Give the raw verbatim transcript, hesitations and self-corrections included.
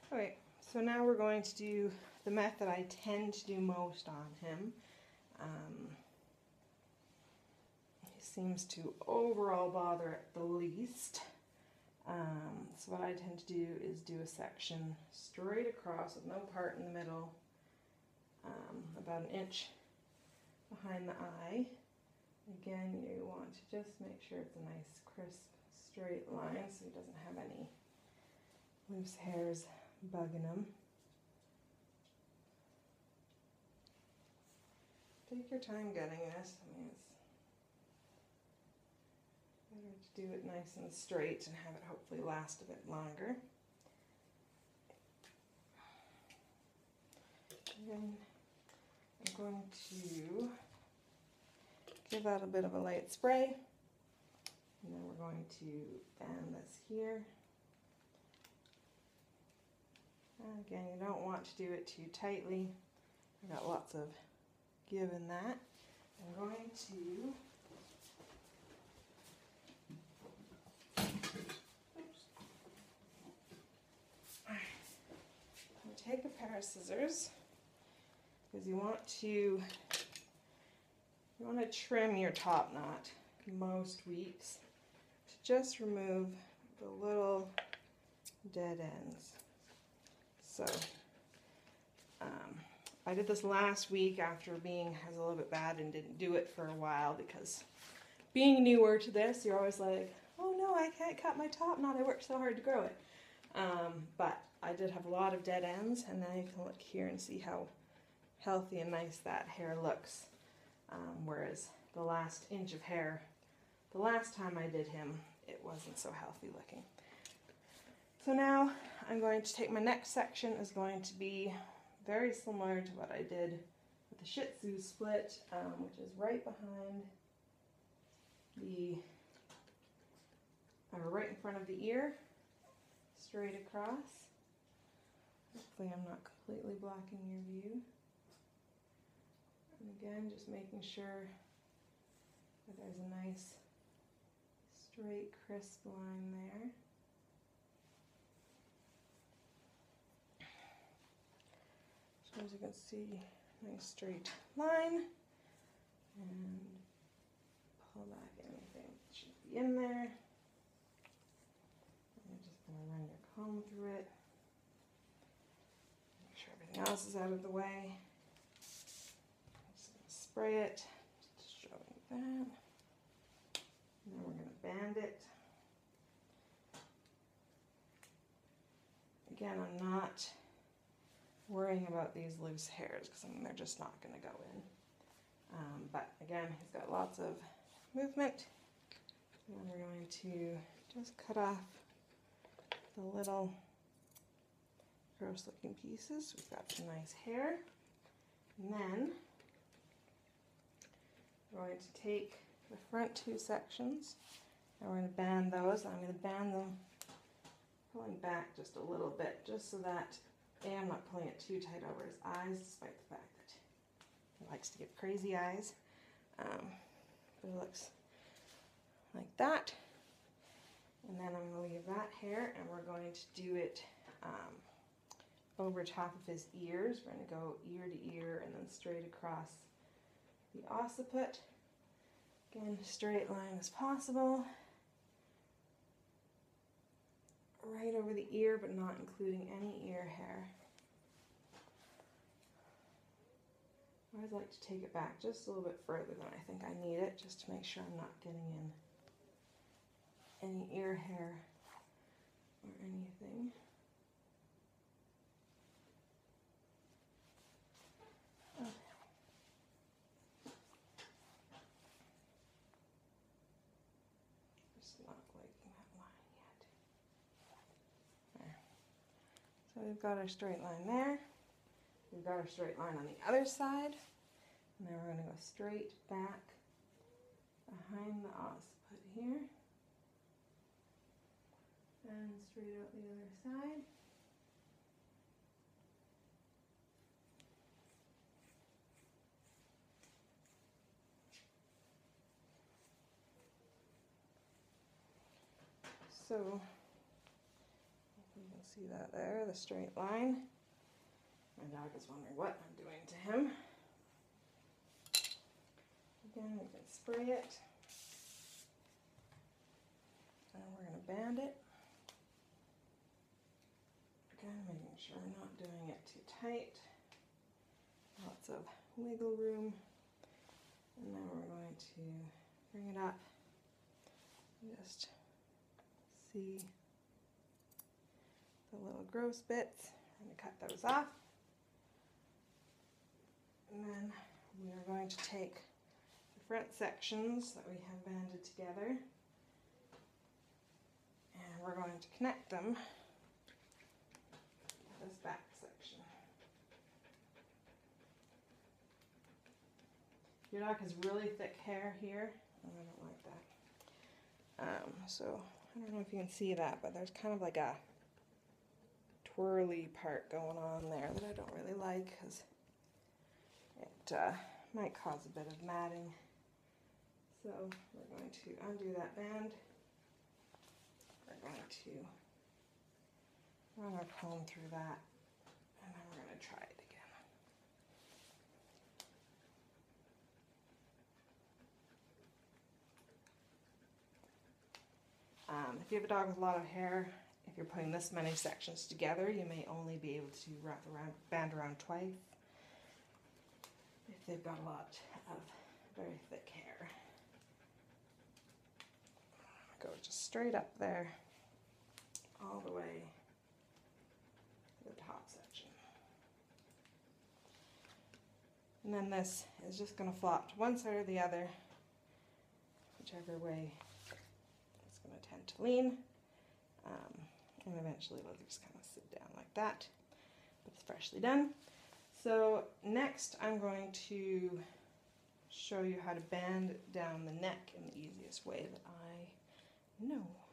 Okay, so now we're going to do the method I tend to do most on him. Um, he seems to overall bother at the least. Um, so what I tend to do is do a section straight across with no part in the middle, um, about an inch behind the eye. Again, you want to just make sure it's a nice crisp straight line so he doesn't have any loose hairs bugging him. Take your time getting this. I mean, it's better to do it nice and straight and have it hopefully last a bit longer. And then I'm going to give that a bit of a light spray. And then we're going to band this here. And again, you don't want to do it too tightly. I got lots of give in that. I'm going to oops. I'm going to take a pair of scissors because you want to you want to trim your top knot most weeks to just remove the little dead ends. So um, I did this last week after being was a little bit bad and didn't do it for a while because being newer to this, you're always like, oh no, I can't cut my top knot. I worked so hard to grow it. Um, but I did have a lot of dead ends, and now you can look here and see how healthy and nice that hair looks. Um, whereas the last inch of hair, the last time I did him, it wasn't so healthy looking. So now I'm going to take my next section is going to be very similar to what I did with the Shih Tzu split, um, which is right behind the, or right in front of the ear, straight across. Hopefully I'm not completely blocking your view. And again, just making sure that there's a nice straight, crisp line there. So as you can see, nice straight line. And pull back anything that should be in there. And you're just going to run your comb through it. Make sure everything else is out of the way. Just going to spray it, just showing that. And then we're going to band it. Again, I'm not worrying about these loose hairs because I mean they're just not going to go in. Um, but again, he's got lots of movement. And we're going to just cut off the little gross looking pieces. We've got some nice hair. And then we're going to take the front two sections and we're going to band those. I'm going to band them pulling back just a little bit just so that A, I'm not pulling it too tight over his eyes despite the fact that he likes to get crazy eyes. Um, but it looks like that. And then I'm going to leave that hair and we're going to do it um, over top of his ears. We're going to go ear to ear and then straight across the occiput. Again, straight line as possible. Right over the ear, but not including any ear hair. I always like to take it back just a little bit further than I think I need it, just to make sure I'm not getting in any ear hair or anything. Okay. Just not liking that line yet. There. So we've got our straight line there. We've got our straight line on the other side. And then we're going to go straight back behind the occiput here. And straight out the other side. So, if you can See that there, the straight line. My dog is wondering what I'm doing to him. Again, we can spray it. And we're going to band it. Again, making sure we're not doing it too tight. Lots of wiggle room. And then we're going to bring it up and just see the little gross bits. I'm going to cut those off. And then we are going to take the front sections that we have banded together and we're going to connect them to this back section. Your dog has really thick hair here, and I don't like that. Um, so I don't know if you can see that, but there's kind of like a twirly part going on there that I don't really like because it uh, might cause a bit of matting. So we're going to undo that band. We're going to run our comb through that, and then we're going to try it again. Um, if you have a dog with a lot of hair, if you're putting this many sections together, you may only be able to wrap around, band around twice if they've got a lot of very thick hair. Go just straight up there, all the way to the top section. And then this is just going to flop to one side or the other, whichever way it's going to tend to lean. Um, and eventually it'll just kind of sit down like that. But it's freshly done. So next I'm going to show you how to band down the neck in the easiest way that I know.